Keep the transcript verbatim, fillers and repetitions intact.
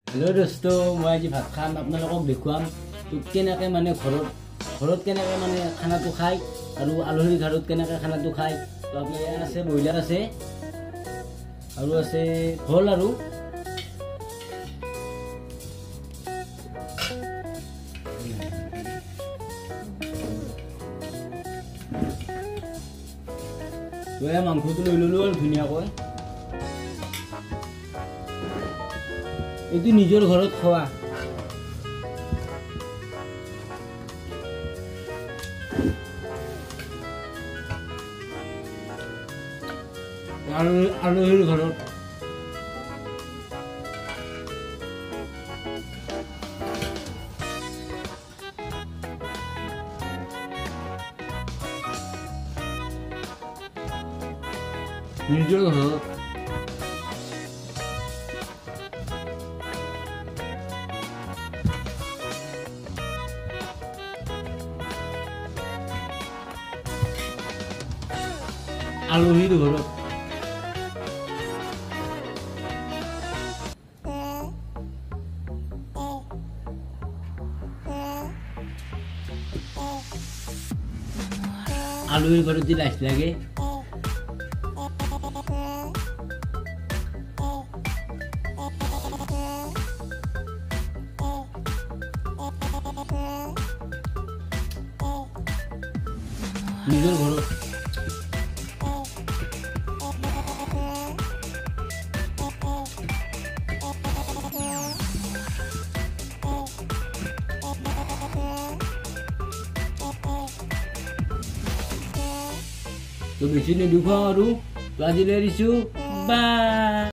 Hello दोस्तों मैं आज भात खाम आपनालोকক देखुवाम तो केनेके माने घरत घरत केनेके माने खानाটো खाय आरो आलहীৰ ঘৰত केनेके खानाটো खाय तो आपनार यार আছে ব্ৰইলাৰ আছে आरो আছে ভল आरो তো এই মাংসটো লৈ ললো আৰু ধুনিয়াকৈ এটো নিজৰ ঘৰত খোৱা আৰু আলহীৰ ঘৰত নিজৰ ঘৰত আলহীৰ ঘৰত আলহীৰ ঘৰত যি লাইছ লাগে নিজৰ ঘৰত তো বেছি নেদেখুৱাওঁ আৰু তো আজিলৈ এৰিছোঁ বাই।